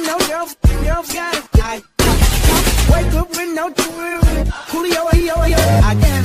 no girl got it. I wake up with no Julio, I got